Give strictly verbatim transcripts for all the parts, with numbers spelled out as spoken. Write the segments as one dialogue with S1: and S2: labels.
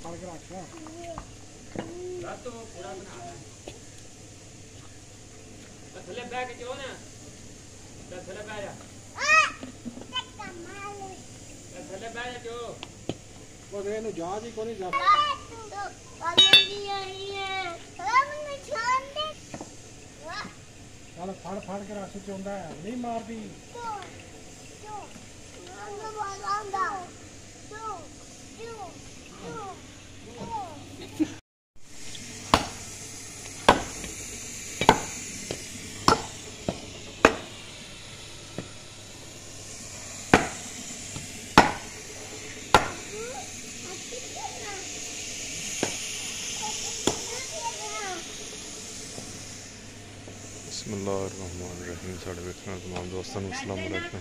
S1: फड़ के रख तो पूरा बना है थले बैठ के चलो ना थले बैठ जा थले बैठ जा वो दे नु जा जी कोनी जा चल फड़ फड़ के रख चौंदा है नहीं मारदी
S2: बिस्मिल्लाहिर्रहमानिर्रहीम। साढ़े वेखने तमाम दोस्तों को अस्सलाम वालेकुम।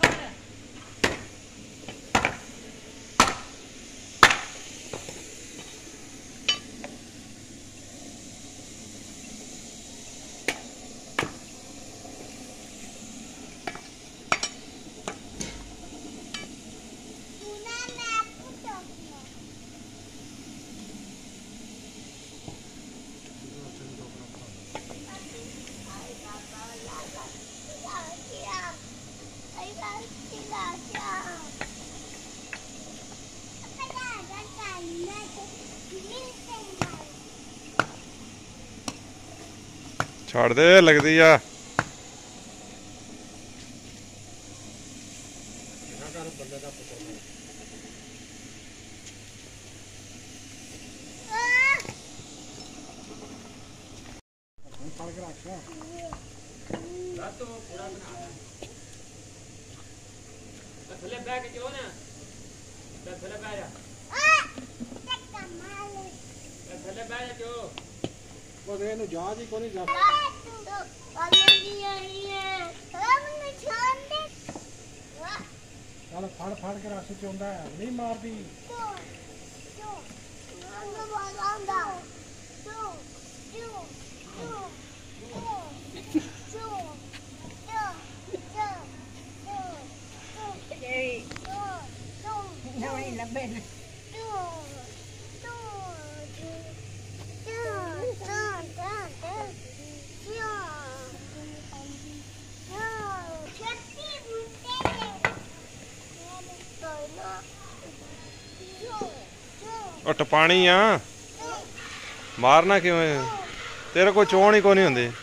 S2: छाड़ दे लगती आ
S1: थले बैठ के चलो ना थले बैठ जा थले बैठ जा वो दे नु जा जी कोनी जा चल फड़ फड़ के रख चौंदा है नहीं मारदी
S2: उठ पानी आ मारना क्यों है तेरे कोई चोण ही को नहीं होंदी।